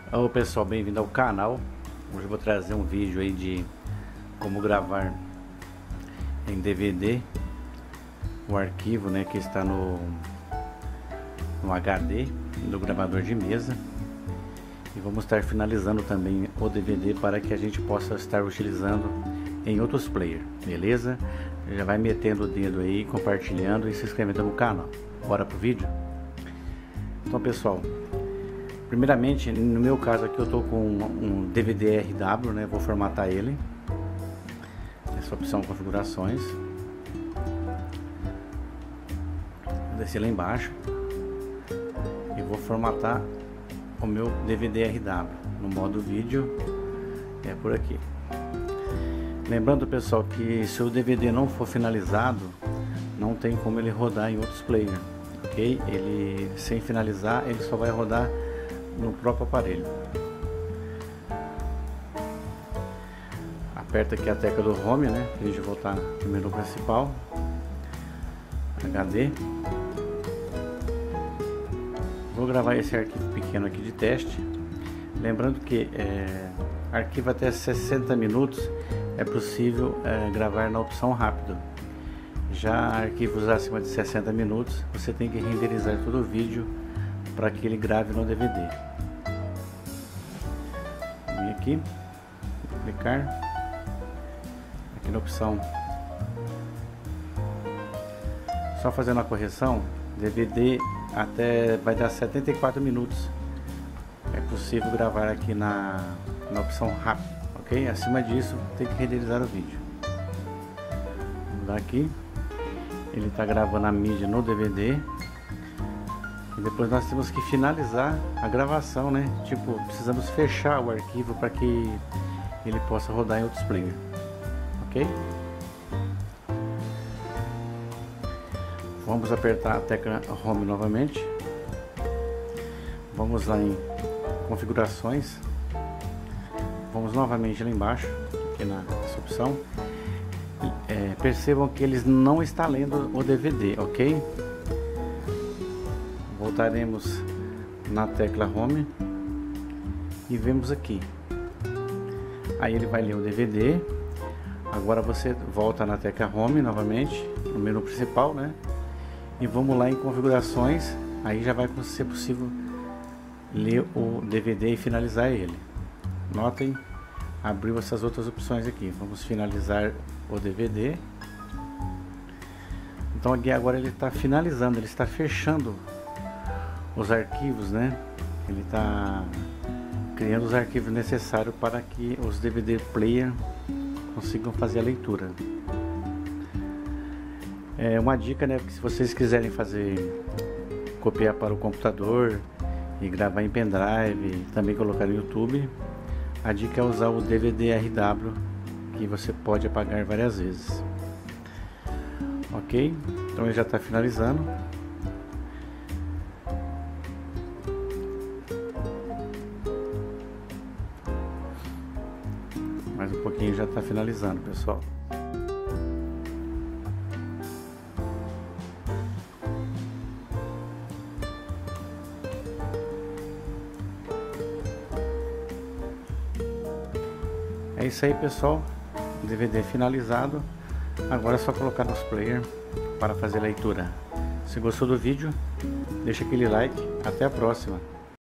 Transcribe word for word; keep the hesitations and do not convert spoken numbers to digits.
Olá pessoal, bem-vindo ao canal. Hoje eu vou trazer um vídeo aí de como gravar em D V D o arquivo, né, que está no, no H D do gravador de mesa, e vamos estar finalizando também o D V D para que a gente possa estar utilizando em outros players, beleza? Já vai metendo o dedo aí, compartilhando e se inscrevendo no canal. Bora pro vídeo? Então pessoal, primeiramente, no meu caso aqui eu tô com um D V D R W, né? Vou formatar ele. Essa opção configurações. Vou descer lá embaixo e vou formatar o meu D V D R W no modo vídeo. É por aqui. Lembrando pessoal que se o D V D não for finalizado, não tem como ele rodar em outros players, ok? Ele sem finalizar, ele só vai rodar no próprio aparelho. Aperta aqui a tecla do Home, né? Para gente voltar no menu principal. H D. Vou gravar esse arquivo pequeno aqui de teste. Lembrando que é, arquivo até sessenta minutos é possível é, gravar na opção rápido. Já arquivos acima de sessenta minutos você tem que renderizar todo o vídeo para que ele grave no D V D. Vem aqui, clicar aqui na opção, só fazendo a correção, D V D até vai dar setenta e quatro minutos. É possível gravar aqui na, na opção rápido, ok? Acima disso tem que renderizar o vídeo. Vamos dar aqui, ele está gravando a mídia no D V D. E depois nós temos que finalizar a gravação, né? Tipo, precisamos fechar o arquivo para que ele possa rodar em outros players, ok? Vamos apertar a tecla Home novamente. Vamos lá em configurações. Vamos novamente lá embaixo, aqui nessa opção. É, percebam que eles não está lendo o D V D, ok? Voltaremos na tecla Home e vemos aqui. Aí ele vai ler o D V D. Agora você volta na tecla Home novamente, no menu principal, né? E vamos lá em configurações. Aí já vai ser possível ler o D V D e finalizar ele. Notem, abriu essas outras opções aqui. Vamos finalizar o D V D. Então aqui agora ele está finalizando, ele está fechando os arquivos, né? Ele está criando os arquivos necessários para que os D V D player consigam fazer a leitura. É uma dica, né? Porque se vocês quiserem fazer, copiar para o computador e gravar em pendrive, também colocar no YouTube, a dica é usar o D V D R W, que você pode apagar várias vezes. Ok? Então ele já está finalizando. Mais um pouquinho já está finalizando, pessoal. É isso aí, pessoal. D V D finalizado. Agora é só colocar nos player para fazer a leitura. Se gostou do vídeo, deixa aquele like. Até a próxima.